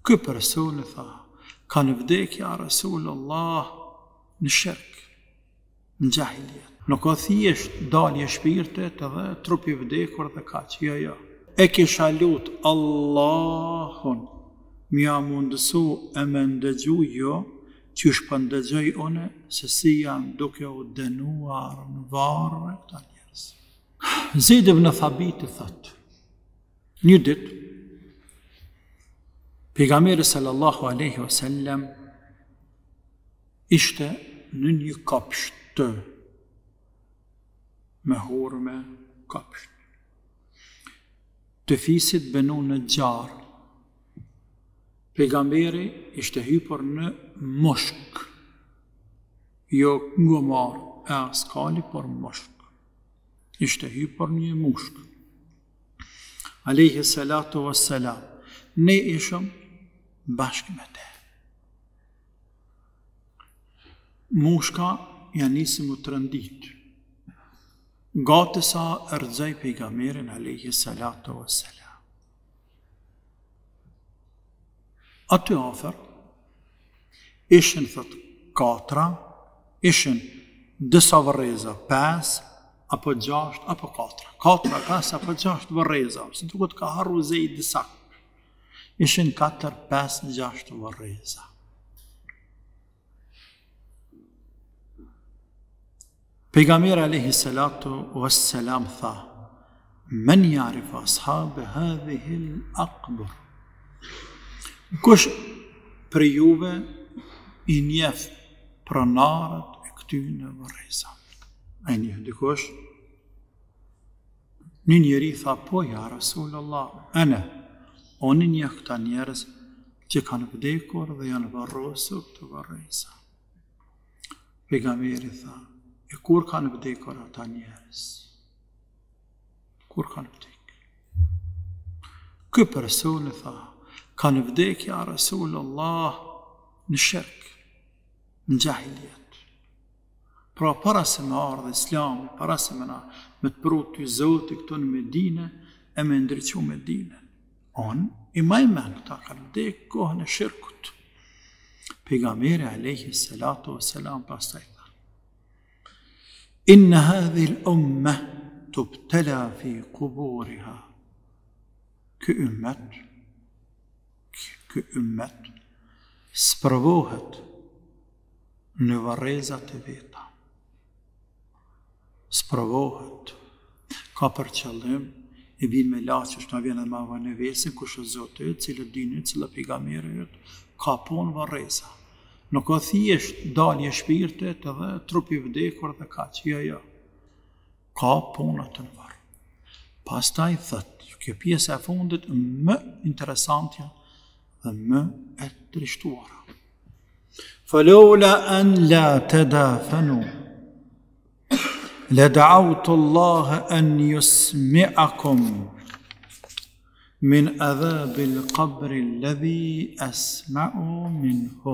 Ky personi tha, kanë vdekje ja Rasulullah në shirk, në gjahiljet. Nuk o thjesht dalje shpirtet edhe trupi vdekur dhe kaq, jo. E kisha lut Allahun, mja mundësu e me ndëgju jo, që shpë ndëgjoj une, se si janë duke u dënuar në varë këta njerëz. Zeid ibn Thabit thot, një ditë, pejgamberi sallallahu alaihi wasallam ishte në një kopsht me hurme kopsht. Të fisit Benu Nëxjar, pejgamberi ishte hypur në moshk, jo ngomar e askali, por moshk. Ishte hypur një moshk. Alayhi salatu wassalam, ne ishëm bashkë me te. Moshka ja nisi mu të rëndit. Gati sa ërdzaj pejgamberin alayhi salatu wassalam. Aty afer, ishin thot 4, ishin disa vërreza, 5, apo 6, apo 4. 4, 5, apo 6 vërreza, se duket ka harru Zeid disa. Ishin 4, 5, 6 vërreza. Pejgamberi alayhi salatu wassalam tha, men jarif ashab hadhihi al-aqbur. Kush për juve i njeh pronarët e këtyne vërrezave? A i njeh dikush? Një njeri tha, po ja Rasulullah, unë njeh këta njerëz që kanë vdekur dhe janë varrosur të vërreza. Pejgamberi tha, e kur kanë vdekur ata njerëz? Kur kanë vdekur? Ky personi tha, kanë vdekje ja Rasulullah në shirk, në gjahiljet. Pra para se me ardhe Islami, para se me të prutë të Zoti këtu në Medine, e me ndryqu Medine. I majmen këta kanë vdekje kohën e shirkut. Pejgamberi alayhi salatu wassalam pastaj tha, inna hadhihi al-umma tubtala fi quburiha. Ky ummet sprovohet në varrezat e veta. Sprovohet. Ka për qëllim, i vinë me laqësh, në vjen e ma në vesin, kush është Zoti, cilë dini, cilë pejgamberi, ka punë varreza. Nuk o thjesht dalje shpirtet edhe trupi vdekur dhe kaq, jo. Ka punët në varë. Pastaj thët, kjo pjesë e fundit më interesantja dhe më e trishtuara. Falola an la tadafanu, la da'awtu Allah an yusmi'akum min adhabil qabri alladhi asma'u minhu.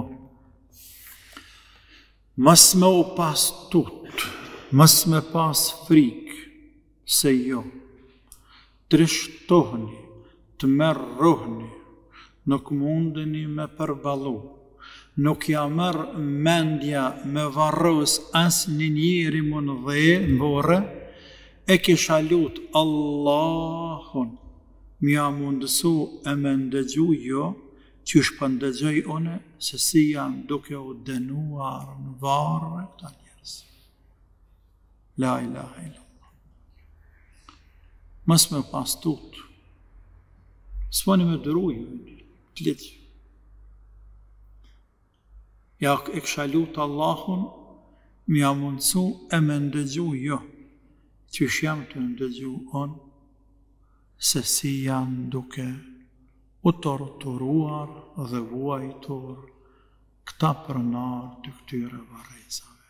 Mas me u pas tut, mas me pas frik, se jo, trishtohni, të merrohni, nuk mundeni me përballu, nuk ja merr mendja me varros as një njeri më në vore, e kisha lut Allahun, mja mundësu e me ndëgju jo, që shpë ndëgjoj une, se si janë duke u dënuar në varë këta njerëz. La ilaha illallah. Mas me pas tut, s'poni me dëruju, të litë. Ja e kësha lutë Allahun, mi a mundësu e me ndëgju jo, që shem të ndëgju on, se si janë duke u torturuar dhe vuajtur këta pronar të këtyre varrezave.